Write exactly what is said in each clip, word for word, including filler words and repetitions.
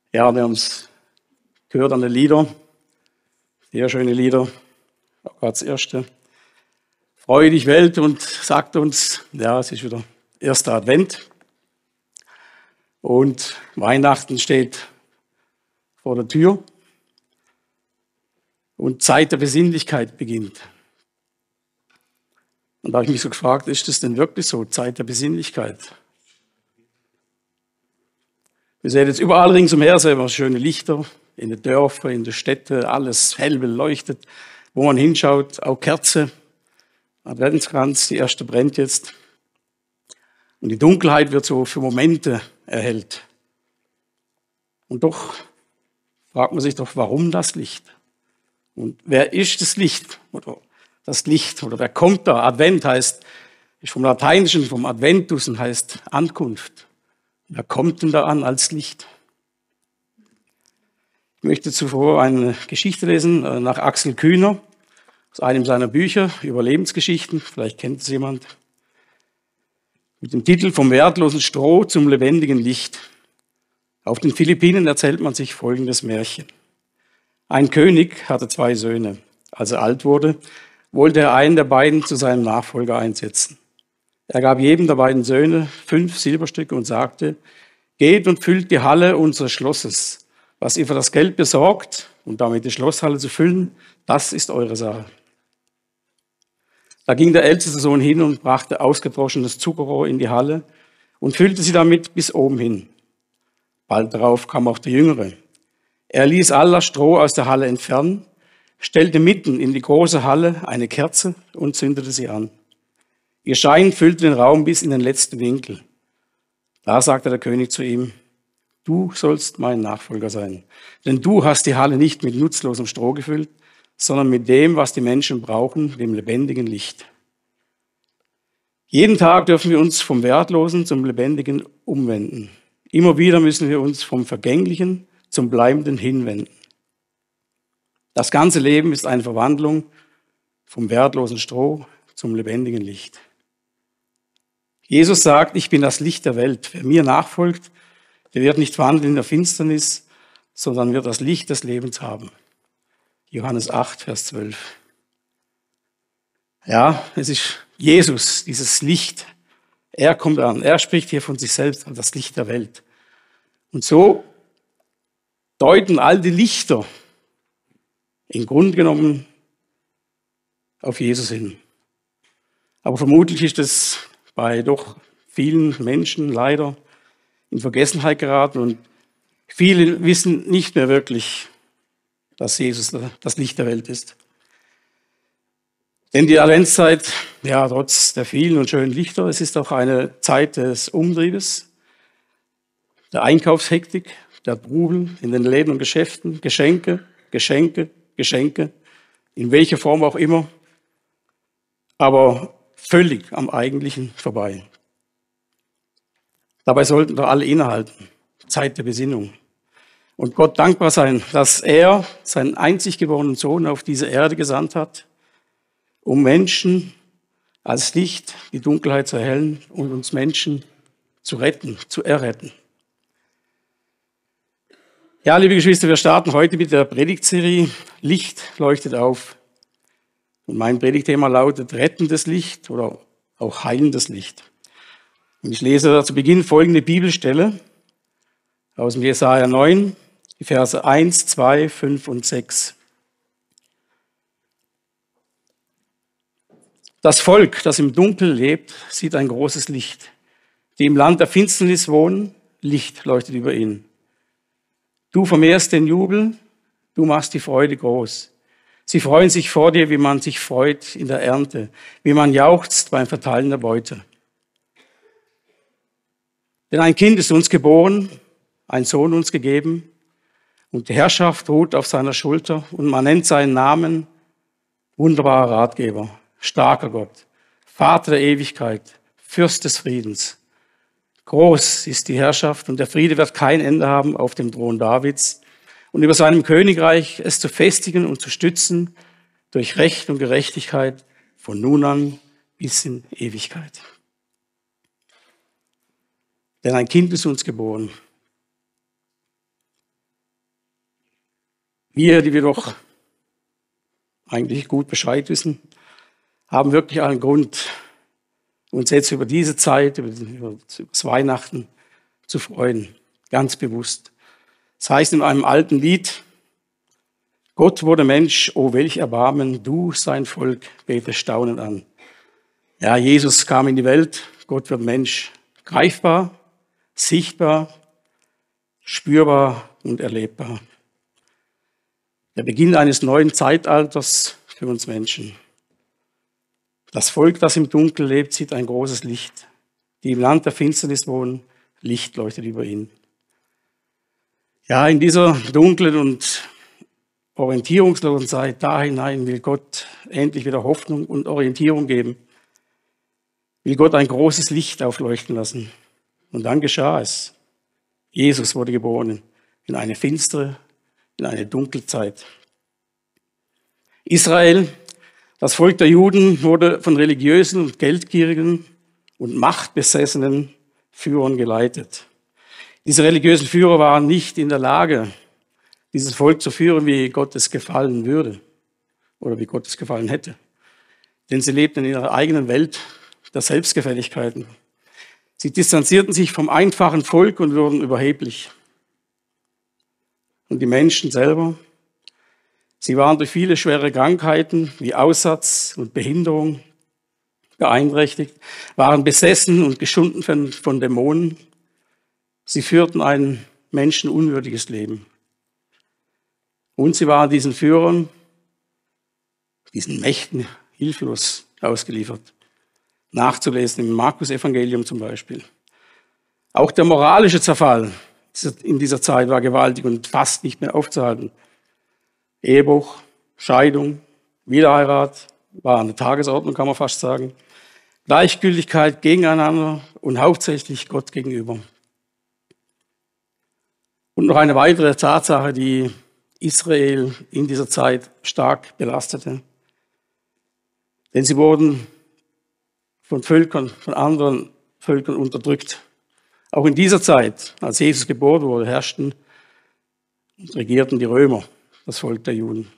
Ja, wir haben es gehört an den Liedern, sehr schöne Lieder, auch gerade das erste. Freue dich Welt und sagt uns, ja, es ist wieder erster Advent und Weihnachten steht vor der Tür und Zeit der Besinnlichkeit beginnt. Und da habe ich mich so gefragt, ist das denn wirklich so, Zeit der Besinnlichkeit? Wir sehen jetzt überall ringsumher sehen wir schöne Lichter, in den Dörfern, in den Städten, alles hell beleuchtet, wo man hinschaut, auch Kerze, Adventskranz, die erste brennt jetzt. Und die Dunkelheit wird so für Momente erhellt. Und doch fragt man sich doch, warum das Licht? Und wer ist das Licht? Oder das Licht, oder wer kommt da? Advent heißt, ist vom Lateinischen, vom Adventus und heißt Ankunft. Wer kommt denn da an als Licht? Ich möchte zuvor eine Geschichte lesen nach Axel Kühner aus einem seiner Bücher über Lebensgeschichten. Vielleicht kennt es jemand. Mit dem Titel Vom wertlosen Stroh zum lebendigen Licht. Auf den Philippinen erzählt man sich folgendes Märchen. Ein König hatte zwei Söhne. Als er alt wurde, wollte er einen der beiden zu seinem Nachfolger einsetzen. Er gab jedem der beiden Söhne fünf Silberstücke und sagte, geht und füllt die Halle unseres Schlosses. Was ihr für das Geld besorgt, und damit die Schlosshalle zu füllen, das ist eure Sache. Da ging der älteste Sohn hin und brachte ausgedroschenes Zuckerrohr in die Halle und füllte sie damit bis oben hin. Bald darauf kam auch der Jüngere. Er ließ all das Stroh aus der Halle entfernen, stellte mitten in die große Halle eine Kerze und zündete sie an. Ihr Schein füllte den Raum bis in den letzten Winkel. Da sagte der König zu ihm, du sollst mein Nachfolger sein, denn du hast die Halle nicht mit nutzlosem Stroh gefüllt, sondern mit dem, was die Menschen brauchen, dem lebendigen Licht. Jeden Tag dürfen wir uns vom Wertlosen zum Lebendigen umwenden. Immer wieder müssen wir uns vom Vergänglichen zum Bleibenden hinwenden. Das ganze Leben ist eine Verwandlung vom wertlosen Stroh zum lebendigen Licht. Jesus sagt, ich bin das Licht der Welt. Wer mir nachfolgt, der wird nicht wandeln in der Finsternis, sondern wird das Licht des Lebens haben. Johannes acht, Vers zwölf. Ja, es ist Jesus, dieses Licht. Er kommt an. Er spricht hier von sich selbst als das Licht der Welt. Und so deuten all die Lichter im Grunde genommen auf Jesus hin. Aber vermutlich ist es bei doch vielen Menschen leider in Vergessenheit geraten und viele wissen nicht mehr wirklich, dass Jesus das Licht der Welt ist. Denn die Adventszeit, ja, trotz der vielen und schönen Lichter, es ist auch eine Zeit des Umtriebes, der Einkaufshektik, der Trubel in den Läden und Geschäften, Geschenke, Geschenke, Geschenke, in welcher Form auch immer, aber völlig am Eigentlichen vorbei. Dabei sollten wir alle innehalten, Zeit der Besinnung. Und Gott dankbar sein, dass er seinen einzig geborenen Sohn auf diese Erde gesandt hat, um Menschen als Licht die Dunkelheit zu erhellen und uns Menschen zu retten, zu erretten. Ja, liebe Geschwister, wir starten heute mit der Predigtserie Licht leuchtet auf. Und mein Predigtthema lautet rettendes Licht oder auch heilendes Licht. Und ich lese zu Beginn folgende Bibelstelle aus dem Jesaja neun, die Verse eins, zwei, fünf und sechs. Das Volk, das im Dunkel lebt, sieht ein großes Licht. Die im Land der Finsternis wohnen, Licht leuchtet über ihnen. Du vermehrst den Jubel, du machst die Freude groß. Sie freuen sich vor dir, wie man sich freut in der Ernte, wie man jauchzt beim Verteilen der Beute. Denn ein Kind ist uns geboren, ein Sohn uns gegeben, und die Herrschaft ruht auf seiner Schulter, und man nennt seinen Namen wunderbarer Ratgeber, starker Gott, Vater der Ewigkeit, Fürst des Friedens. Groß ist die Herrschaft, und der Friede wird kein Ende haben auf dem Thron Davids, und über seinem Königreich es zu festigen und zu stützen durch Recht und Gerechtigkeit von nun an bis in Ewigkeit. Denn ein Kind ist uns geboren. Wir, die wir doch eigentlich gut Bescheid wissen, haben wirklich einen Grund, uns jetzt über diese Zeit, über das Weihnachten zu freuen, ganz bewusst. Das heißt in einem alten Lied, Gott wurde Mensch, oh welch Erbarmen, du sein Volk bete staunend an. Ja, Jesus kam in die Welt, Gott wird Mensch, greifbar, sichtbar, spürbar und erlebbar. Der Beginn eines neuen Zeitalters für uns Menschen. Das Volk, das im Dunkel lebt, sieht ein großes Licht. Die im Land der Finsternis wohnen, Licht leuchtet über ihn. Ja, in dieser dunklen und orientierungslosen Zeit, da hinein will Gott endlich wieder Hoffnung und Orientierung geben. Will Gott ein großes Licht aufleuchten lassen. Und dann geschah es. Jesus wurde geboren in eine finstere, in eine dunkle Zeit. Israel, das Volk der Juden, wurde von religiösen und geldgierigen und machtbesessenen Führern geleitet. Diese religiösen Führer waren nicht in der Lage, dieses Volk zu führen, wie Gott es gefallen würde oder wie Gott es gefallen hätte. Denn sie lebten in ihrer eigenen Welt der Selbstgefälligkeiten. Sie distanzierten sich vom einfachen Volk und wurden überheblich. Und die Menschen selber, sie waren durch viele schwere Krankheiten wie Aussatz und Behinderung beeinträchtigt, waren besessen und geschunden von, von Dämonen. Sie führten ein menschenunwürdiges Leben. Und sie waren diesen Führern, diesen Mächten hilflos ausgeliefert. Nachzulesen im Markus-Evangelium zum Beispiel. Auch der moralische Zerfall in dieser Zeit war gewaltig und fast nicht mehr aufzuhalten. Ehebruch, Scheidung, Wiederheirat war an der Tagesordnung, kann man fast sagen. Gleichgültigkeit gegeneinander und hauptsächlich Gott gegenüber. Und noch eine weitere Tatsache, die Israel in dieser Zeit stark belastete. Denn sie wurden von Völkern, von anderen Völkern unterdrückt. Auch in dieser Zeit, als Jesus geboren wurde, herrschten und regierten die Römer, das Volk der Juden.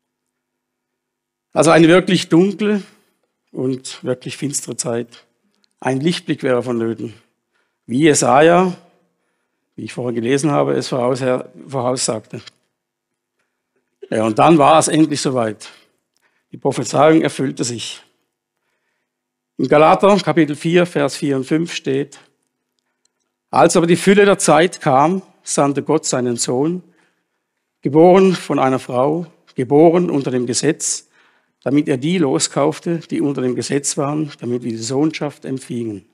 Also eine wirklich dunkle und wirklich finstere Zeit. Ein Lichtblick wäre vonnöten. Wie Jesaja, wie ich vorher gelesen habe, es voraussagte. Ja, und dann war es endlich soweit. Die Prophezeiung erfüllte sich. In Galater, Kapitel vier, Vers vier und fünf steht, als aber die Fülle der Zeit kam, sandte Gott seinen Sohn, geboren von einer Frau, geboren unter dem Gesetz, damit er die loskaufte, die unter dem Gesetz waren, damit wir die Sohnschaft empfingen.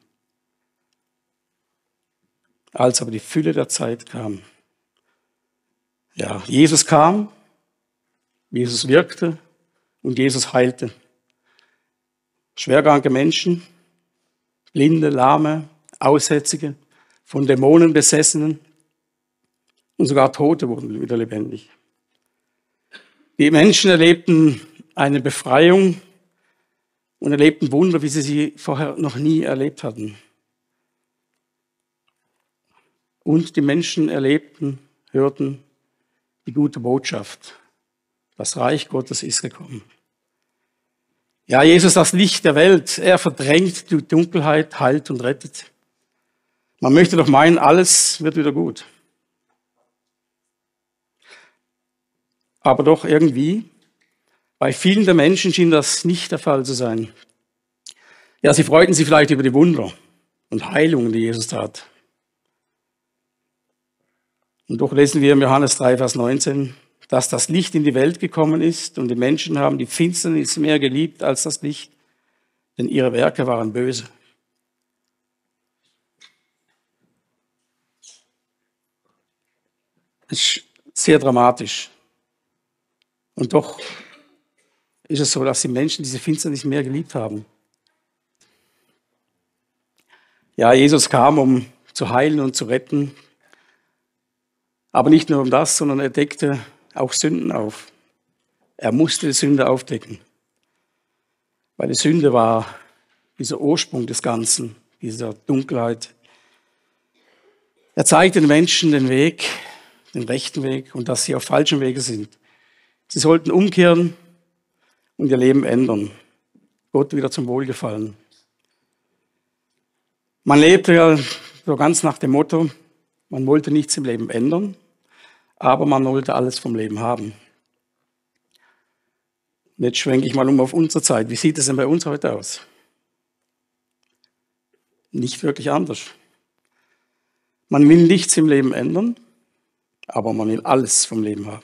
Als aber die Fülle der Zeit kam. Ja, Jesus kam, Jesus wirkte und Jesus heilte. Schwerkranke Menschen, Blinde, Lahme, Aussätzige, von Dämonen besessenen und sogar Tote wurden wieder lebendig. Die Menschen erlebten eine Befreiung und erlebten Wunder, wie sie sie vorher noch nie erlebt hatten. Und die Menschen erlebten, hörten die gute Botschaft. Das Reich Gottes ist gekommen. Ja, Jesus, das Licht der Welt, er verdrängt die Dunkelheit, heilt und rettet. Man möchte doch meinen, alles wird wieder gut. Aber doch irgendwie, bei vielen der Menschen schien das nicht der Fall zu sein. Ja, sie freuten sich vielleicht über die Wunder und Heilungen, die Jesus tat. Und doch lesen wir im Johannes drei, Vers neunzehn, dass das Licht in die Welt gekommen ist und die Menschen haben die Finsternis mehr geliebt als das Licht, denn ihre Werke waren böse. Es ist sehr dramatisch. Und doch ist es so, dass die Menschen diese Finsternis mehr geliebt haben. Ja, Jesus kam, um zu heilen und zu retten. Aber nicht nur um das, sondern er deckte auch Sünden auf. Er musste die Sünde aufdecken. Weil die Sünde war dieser Ursprung des Ganzen, dieser Dunkelheit. Er zeigte den Menschen den Weg, den rechten Weg und dass sie auf falschen Wege sind. Sie sollten umkehren und ihr Leben ändern. Gott wieder zum Wohlgefallen. Man lebte ja so ganz nach dem Motto, man wollte nichts im Leben ändern, aber man wollte alles vom Leben haben. Und jetzt schwenke ich mal um auf unsere Zeit. Wie sieht es denn bei uns heute aus? Nicht wirklich anders. Man will nichts im Leben ändern, aber man will alles vom Leben haben.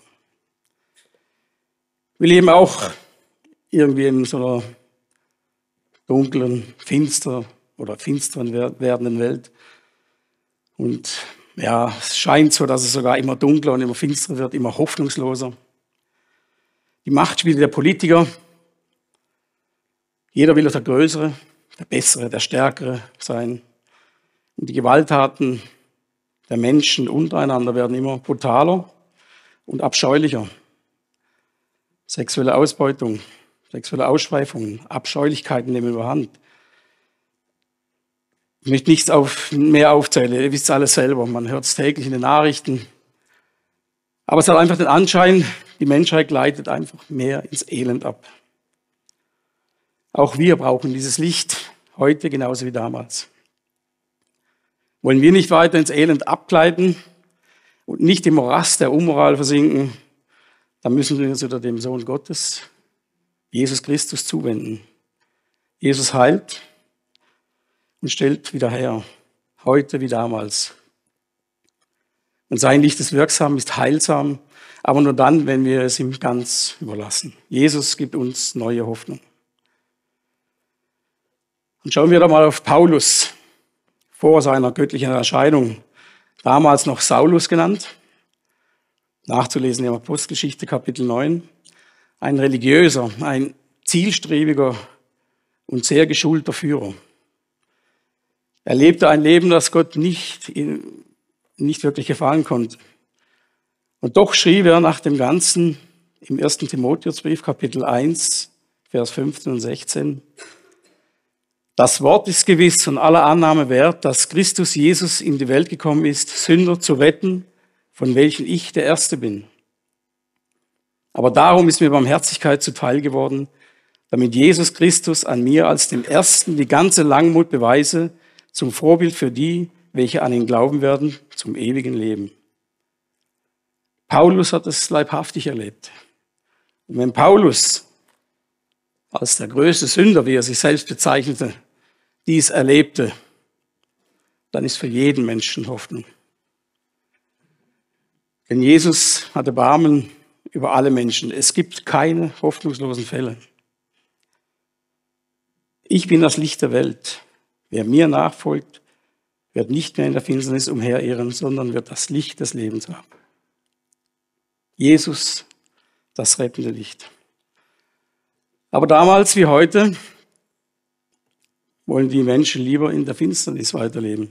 Wir leben auch irgendwie in so einer dunklen, finster oder finsteren werdenden Welt. Und ja, es scheint so, dass es sogar immer dunkler und immer finsterer wird, immer hoffnungsloser. Die Machtspiele der Politiker. Jeder will der Größere, der Bessere, der Stärkere sein. Und die Gewalttaten der Menschen untereinander werden immer brutaler und abscheulicher. Sexuelle Ausbeutung, sexuelle Ausschweifungen, Abscheulichkeiten nehmen überhand. Ich möchte nichts auf, mehr aufzählen, ihr wisst es alles selber, man hört es täglich in den Nachrichten. Aber es hat einfach den Anschein, die Menschheit gleitet einfach mehr ins Elend ab. Auch wir brauchen dieses Licht, heute genauso wie damals. Wollen wir nicht weiter ins Elend abgleiten und nicht im Morast der Unmoral versinken, dann müssen wir uns unter dem Sohn Gottes, Jesus Christus, zuwenden. Jesus heilt und stellt wieder her, heute wie damals. Und sein Licht ist wirksam, ist heilsam, aber nur dann, wenn wir es ihm ganz überlassen. Jesus gibt uns neue Hoffnung. Und schauen wir doch mal auf Paulus vor seiner göttlichen Erscheinung, damals noch Saulus genannt, nachzulesen in Apostelgeschichte Kapitel neun, ein religiöser, ein zielstrebiger und sehr geschulter Führer. Er lebte ein Leben, das Gott nicht, nicht wirklich gefallen konnte. Und doch schrieb er nach dem Ganzen im ersten Timotheusbrief Kapitel eins, Vers fünfzehn und sechzehn, das Wort ist gewiss und aller Annahme wert, dass Christus Jesus in die Welt gekommen ist, Sünder zu retten, von welchen ich der Erste bin. Aber darum ist mir Barmherzigkeit zuteil geworden, damit Jesus Christus an mir als dem Ersten die ganze Langmut beweise, zum Vorbild für die, welche an ihn glauben werden, zum ewigen Leben. Paulus hat es leibhaftig erlebt. Und wenn Paulus als der größte Sünder, wie er sich selbst bezeichnete, dies erlebte, dann ist für jeden Menschen Hoffnung. Denn Jesus hatte Erbarmen über alle Menschen. Es gibt keine hoffnungslosen Fälle. Ich bin das Licht der Welt. Wer mir nachfolgt, wird nicht mehr in der Finsternis umherirren, sondern wird das Licht des Lebens haben. Jesus, das rettende Licht. Aber damals wie heute wollen die Menschen lieber in der Finsternis weiterleben.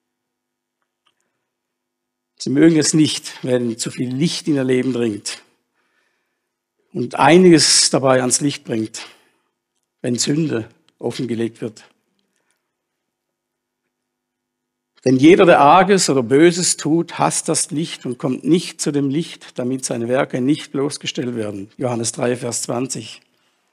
Sie mögen es nicht, wenn zu viel Licht in ihr Leben dringt und einiges dabei ans Licht bringt, wenn Sünde offengelegt wird. Denn jeder, der Arges oder Böses tut, hasst das Licht und kommt nicht zu dem Licht, damit seine Werke nicht bloßgestellt werden. Johannes drei, Vers zwanzig.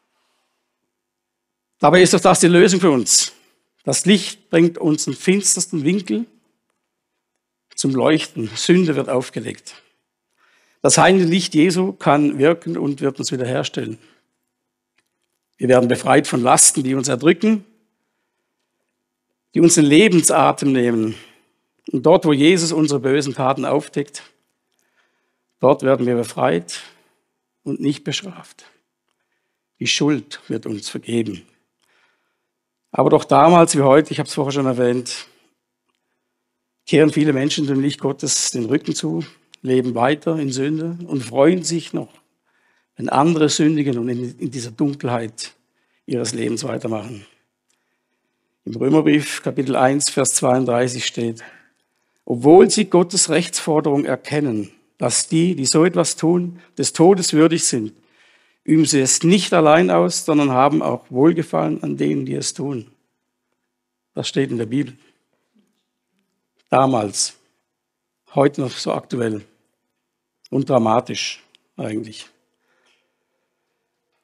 Dabei ist doch das die Lösung für uns. Das Licht bringt uns den finstersten Winkel zum Leuchten. Sünde wird aufgedeckt. Das heilende Licht Jesu kann wirken und wird uns wiederherstellen. Wir werden befreit von Lasten, die uns erdrücken, die uns den Lebensatem nehmen. Und dort, wo Jesus unsere bösen Taten aufdeckt, dort werden wir befreit und nicht bestraft. Die Schuld wird uns vergeben. Aber doch damals wie heute, ich habe es vorher schon erwähnt, kehren viele Menschen dem Licht Gottes den Rücken zu, leben weiter in Sünde und freuen sich noch, wenn andere sündigen und in, in dieser Dunkelheit ihres Lebens weitermachen. Im Römerbrief Kapitel eins, Vers zweiunddreißig steht, obwohl sie Gottes Rechtsforderung erkennen, dass die, die so etwas tun, des Todes würdig sind, üben sie es nicht allein aus, sondern haben auch Wohlgefallen an denen, die es tun. Das steht in der Bibel. Damals, heute noch so aktuell und dramatisch eigentlich.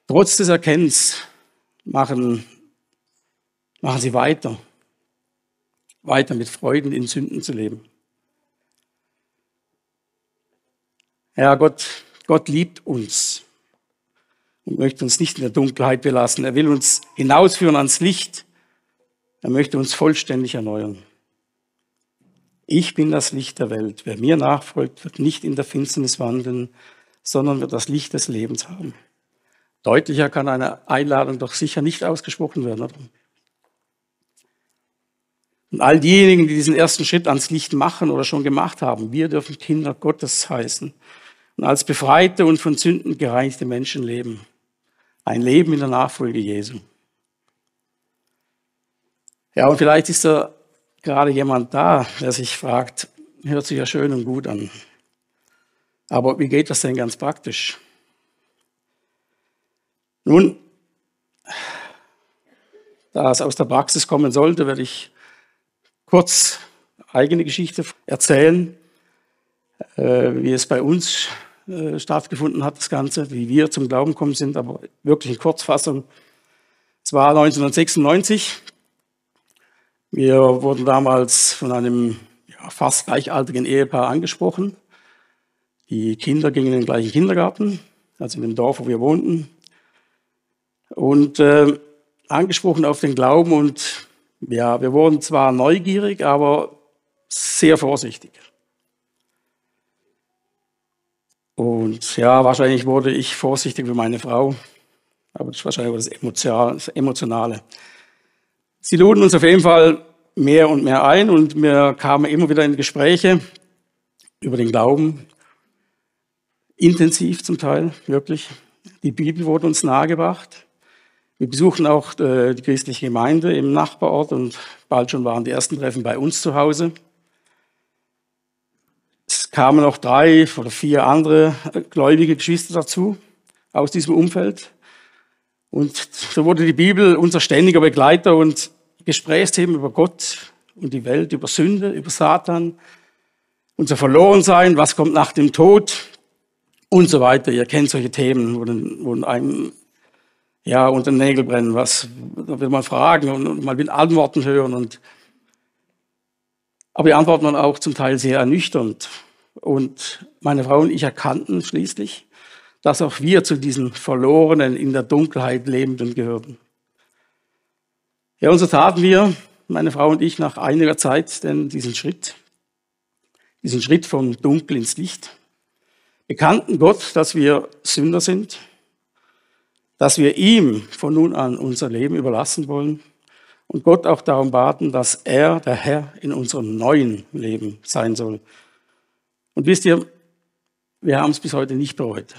Trotz des Erkennens machen, machen sie weiter, weiter mit Freuden in Sünden zu leben. Ja, Gott, Gott liebt uns und möchte uns nicht in der Dunkelheit belassen. Er will uns hinausführen ans Licht. Er möchte uns vollständig erneuern. Ich bin das Licht der Welt. Wer mir nachfolgt, wird nicht in der Finsternis wandeln, sondern wird das Licht des Lebens haben. Deutlicher kann eine Einladung doch sicher nicht ausgesprochen werden, oder? Und all diejenigen, die diesen ersten Schritt ans Licht machen oder schon gemacht haben, wir dürfen Kinder Gottes heißen und als befreite und von Sünden gereinigte Menschen leben. Ein Leben in der Nachfolge Jesu. Ja, und vielleicht ist da gerade jemand da, der sich fragt, hört sich ja schön und gut an. Aber wie geht das denn ganz praktisch? Nun, da es aus der Praxis kommen sollte, werde ich kurz eigene Geschichte erzählen, äh, wie es bei uns äh, stattgefunden hat, das Ganze, wie wir zum Glauben gekommen sind, aber wirklich in Kurzfassung. Es war neunzehnhundertsechsundneunzig. Wir wurden damals von einem ja, fast gleichaltrigen Ehepaar angesprochen. Die Kinder gingen in den gleichen Kindergarten, also in dem Dorf, wo wir wohnten. Und äh, angesprochen auf den Glauben und ja, wir wurden zwar neugierig, aber sehr vorsichtig. Und ja, wahrscheinlich wurde ich vorsichtig wie meine Frau, aber das ist wahrscheinlich das Emotionale. Sie luden uns auf jeden Fall mehr und mehr ein und wir kamen immer wieder in Gespräche über den Glauben, intensiv zum Teil, wirklich. Die Bibel wurde uns nahegebracht. Wir besuchten auch äh, die christliche Gemeinde im Nachbarort und bald schon waren die ersten Treffen bei uns zu Hause. Es kamen noch drei oder vier andere gläubige Geschwister dazu aus diesem Umfeld. Und so wurde die Bibel unser ständiger Begleiter und Gesprächsthemen über Gott und die Welt, über Sünde, über Satan, unser Verlorensein, was kommt nach dem Tod und so weiter. Ihr kennt solche Themen, wo, dann, wo einem ja, unter den Nägeln brennen. Was, da will man fragen und man will Antworten hören. Und, aber die Antworten waren auch zum Teil sehr ernüchternd. Und meine Frau und ich erkannten schließlich, dass auch wir zu diesen Verlorenen, in der Dunkelheit Lebenden gehörten. Ja, und so taten wir, meine Frau und ich, nach einiger Zeit denn diesen Schritt, diesen Schritt vom Dunkel ins Licht, bekannten Gott, dass wir Sünder sind, dass wir ihm von nun an unser Leben überlassen wollen und Gott auch darum baten, dass er der Herr in unserem neuen Leben sein soll. Und wisst ihr, wir haben es bis heute nicht bereut.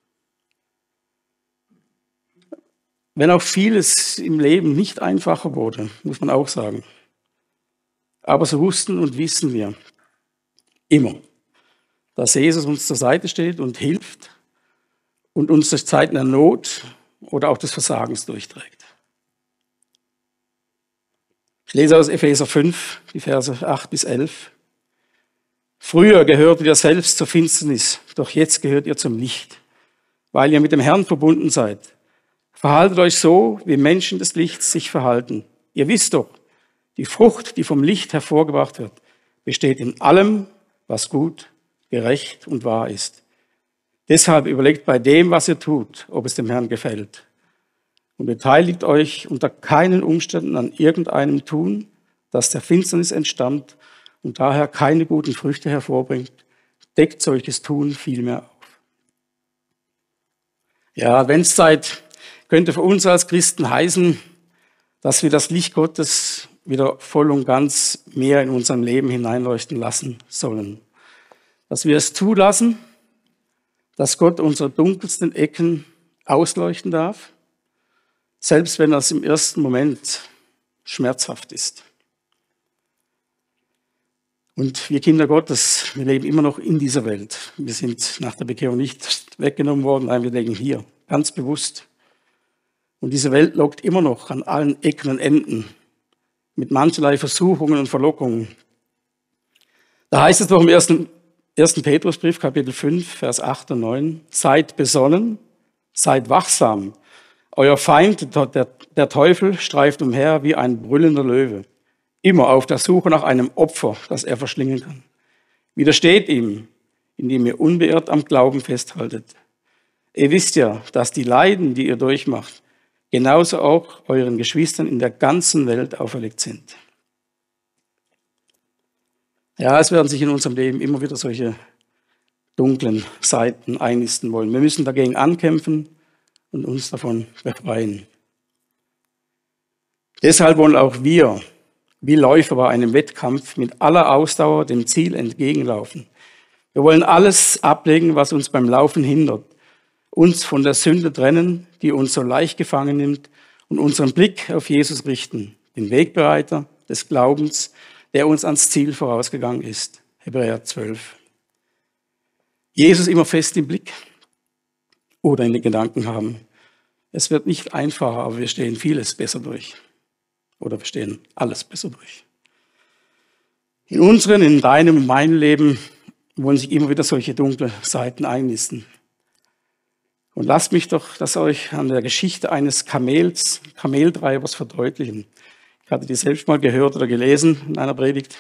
Wenn auch vieles im Leben nicht einfacher wurde, muss man auch sagen. Aber so wussten und wissen wir immer, dass Jesus uns zur Seite steht und hilft und uns durch Zeiten der Not oder auch des Versagens durchträgt. Ich lese aus Epheser fünf, die Verse acht bis elf. Früher gehörtet ihr selbst zur Finsternis, doch jetzt gehört ihr zum Licht, weil ihr mit dem Herrn verbunden seid. Verhaltet euch so, wie Menschen des Lichts sich verhalten. Ihr wisst doch, die Frucht, die vom Licht hervorgebracht wird, besteht in allem, was gut, gerecht und wahr ist. Deshalb überlegt bei dem, was ihr tut, ob es dem Herrn gefällt. Und beteiligt euch unter keinen Umständen an irgendeinem Tun, das der Finsternis entstammt und daher keine guten Früchte hervorbringt. Deckt solches Tun vielmehr auf. Ja, Adventszeit könnte für uns als Christen heißen, dass wir das Licht Gottes wieder voll und ganz mehr in unserem Leben hineinleuchten lassen sollen. Dass wir es zulassen, dass Gott unsere dunkelsten Ecken ausleuchten darf, selbst wenn das im ersten Moment schmerzhaft ist. Und wir Kinder Gottes, wir leben immer noch in dieser Welt. Wir sind nach der Bekehrung nicht weggenommen worden, nein, wir leben hier, ganz bewusst. Und diese Welt lockt immer noch an allen Ecken und Enden mit mancherlei Versuchungen und Verlockungen. Da heißt es doch im ersten, ersten Petrusbrief, Kapitel fünf, Vers acht und neun, seid besonnen, seid wachsam Euer Feind, der, der Teufel, streift umher wie ein brüllender Löwe, immer auf der Suche nach einem Opfer, das er verschlingen kann. Widersteht ihm, indem ihr unbeirrt am Glauben festhaltet. Ihr wisst ja, dass die Leiden, die ihr durchmacht, genauso auch euren Geschwistern in der ganzen Welt auferlegt sind. Ja, es werden sich in unserem Leben immer wieder solche dunklen Seiten einnisten wollen. Wir müssen dagegen ankämpfen und uns davon befreien. Deshalb wollen auch wir, wie Läufer bei einem Wettkampf, mit aller Ausdauer dem Ziel entgegenlaufen. Wir wollen alles ablegen, was uns beim Laufen hindert, uns von der Sünde trennen, die uns so leicht gefangen nimmt, und unseren Blick auf Jesus richten, den Wegbereiter des Glaubens, der uns ans Ziel vorausgegangen ist. Hebräer zwölf. Jesus immer fest im Blick oder in den Gedanken haben. Es wird nicht einfacher, aber wir stehen vieles besser durch. Oder wir stehen alles besser durch. In unseren, in deinem, in meinem Leben wollen sich immer wieder solche dunkle Seiten einnisten. Und lasst mich doch das euch an der Geschichte eines Kamels, Kameltreibers verdeutlichen. Ich hatte die selbst mal gehört oder gelesen in einer Predigt.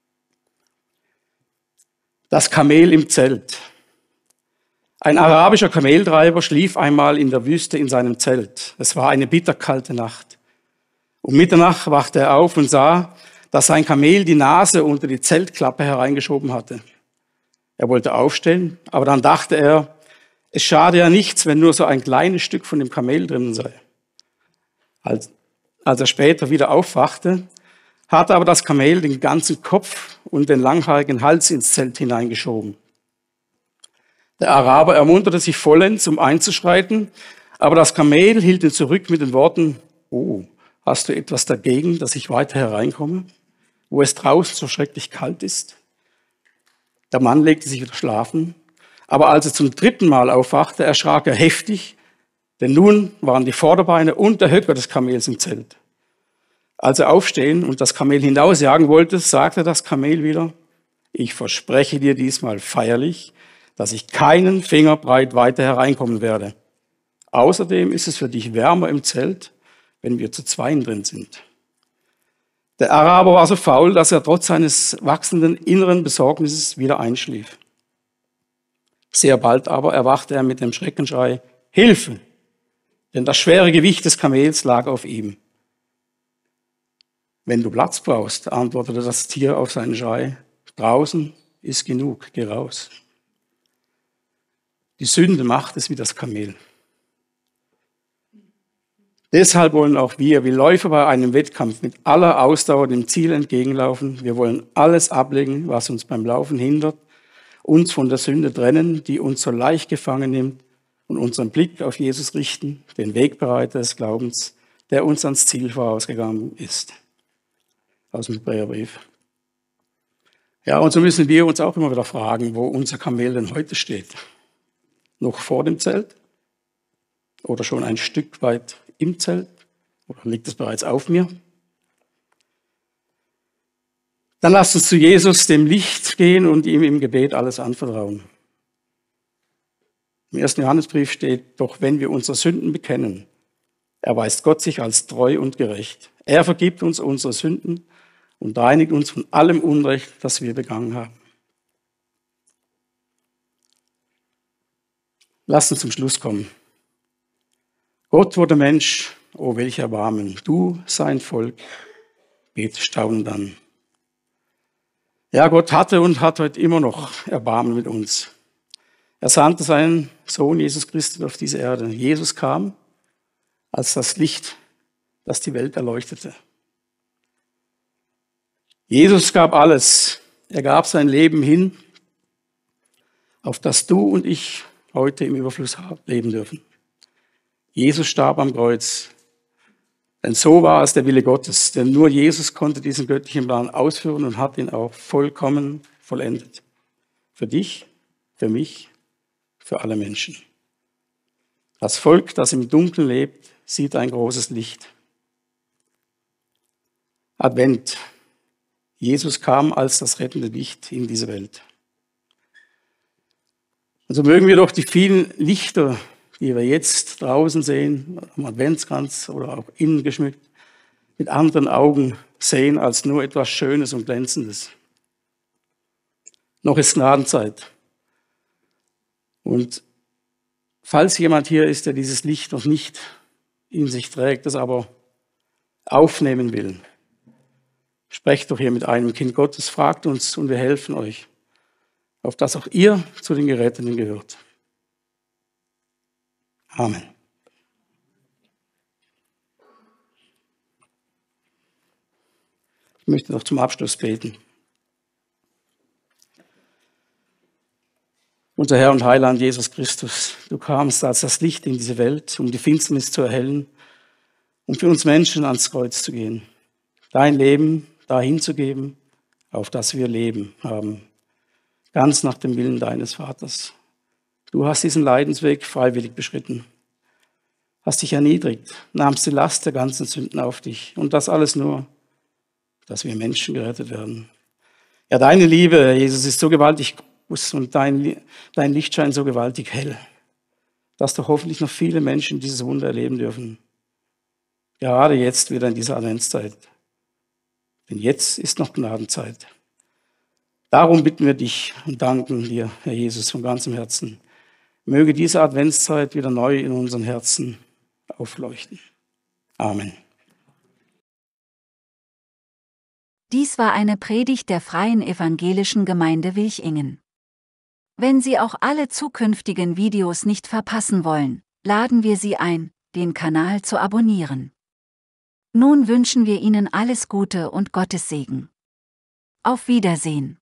Das Kamel im Zelt. Ein arabischer Kameltreiber schlief einmal in der Wüste in seinem Zelt. Es war eine bitterkalte Nacht. Um Mitternacht wachte er auf und sah, dass sein Kamel die Nase unter die Zeltklappe hereingeschoben hatte. Er wollte aufstehen, aber dann dachte er, es schade ja nichts, wenn nur so ein kleines Stück von dem Kamel drinnen sei. Als, als er später wieder aufwachte, hatte aber das Kamel den ganzen Kopf und den langhaarigen Hals ins Zelt hineingeschoben. Der Araber ermunterte sich vollends, um einzuschreiten, aber das Kamel hielt ihn zurück mit den Worten, oh, hast du etwas dagegen, dass ich weiter hereinkomme, wo es draußen so schrecklich kalt ist? Der Mann legte sich wieder schlafen, aber als er zum dritten Mal aufwachte, erschrak er heftig, denn nun waren die Vorderbeine und der Höcker des Kamels im Zelt. Als er aufstehen und das Kamel hinausjagen wollte, sagte das Kamel wieder, ich verspreche dir diesmal feierlich, dass ich keinen Finger breit weiter hereinkommen werde. Außerdem ist es für dich wärmer im Zelt, wenn wir zu zweien drin sind. Der Araber war so faul, dass er trotz seines wachsenden inneren Besorgnisses wieder einschlief. Sehr bald aber erwachte er mit dem Schreckenschrei, Hilfe! Denn das schwere Gewicht des Kamels lag auf ihm. Wenn du Platz brauchst, antwortete das Tier auf seinen Schrei, draußen ist genug, geh raus. Die Sünde macht es wie das Kamel. Deshalb wollen auch wir, wie Läufer bei einem Wettkampf, mit aller Ausdauer dem Ziel entgegenlaufen. Wir wollen alles ablegen, was uns beim Laufen hindert, uns von der Sünde trennen, die uns so leicht gefangen nimmt, und unseren Blick auf Jesus richten, den Wegbereiter des Glaubens, der uns ans Ziel vorausgegangen ist. Aus dem Hebräerbrief. Ja, und so müssen wir uns auch immer wieder fragen, wo unser Kamel denn heute steht. Noch vor dem Zelt? Oder schon ein Stück weit im Zelt? Oder liegt es bereits auf mir? Dann lasst uns zu Jesus, dem Licht, gehen und ihm im Gebet alles anvertrauen. Im ersten Johannesbrief steht, doch wenn wir unsere Sünden bekennen, erweist Gott sich als treu und gerecht. Er vergibt uns unsere Sünden und reinigt uns von allem Unrecht, das wir begangen haben. Lasst uns zum Schluss kommen. Gott wurde Mensch, oh welch Erbarmen, du sein Volk, bet staunend an. Ja, Gott hatte und hat heute immer noch Erbarmen mit uns. Er sandte seinen Sohn Jesus Christus auf diese Erde. Jesus kam als das Licht, das die Welt erleuchtete. Jesus gab alles. Er gab sein Leben hin, auf das du und ich heute im Überfluss leben dürfen. Jesus starb am Kreuz. Denn so war es der Wille Gottes. Denn nur Jesus konnte diesen göttlichen Plan ausführen und hat ihn auch vollkommen vollendet. Für dich, für mich, für alle Menschen. Das Volk, das im Dunkeln lebt, sieht ein großes Licht. Advent. Jesus kam als das rettende Licht in diese Welt. Also mögen wir doch die vielen Lichter, die wir jetzt draußen sehen, am Adventskranz oder auch innen geschmückt, mit anderen Augen sehen als nur etwas Schönes und Glänzendes. Noch ist Gnadenzeit. Und falls jemand hier ist, der dieses Licht noch nicht in sich trägt, das aber aufnehmen will, sprecht doch hier mit einem Kind Gottes, fragt uns und wir helfen euch, auf dass auch ihr zu den Geretteten gehört. Amen. Ich möchte noch zum Abschluss beten. Unser Herr und Heiland Jesus Christus, du kamst als das Licht in diese Welt, um die Finsternis zu erhellen, um für uns Menschen ans Kreuz zu gehen, dein Leben dahin zu geben, auf das wir Leben haben, ganz nach dem Willen deines Vaters. Du hast diesen Leidensweg freiwillig beschritten, hast dich erniedrigt, nahmst die Last der ganzen Sünden auf dich und das alles nur, dass wir Menschen gerettet werden. Ja, deine Liebe, Herr Jesus, ist so gewaltig groß und dein, dein Lichtschein so gewaltig hell, dass doch hoffentlich noch viele Menschen dieses Wunder erleben dürfen. Gerade jetzt wieder in dieser Adventszeit. Denn jetzt ist noch Gnadenzeit. Darum bitten wir dich und danken dir, Herr Jesus, von ganzem Herzen. Möge diese Adventszeit wieder neu in unseren Herzen aufleuchten. Amen. Dies war eine Predigt der Freien Evangelischen Gemeinde Wilchingen. Wenn Sie auch alle zukünftigen Videos nicht verpassen wollen, laden wir Sie ein, den Kanal zu abonnieren. Nun wünschen wir Ihnen alles Gute und Gottes Segen. Auf Wiedersehen.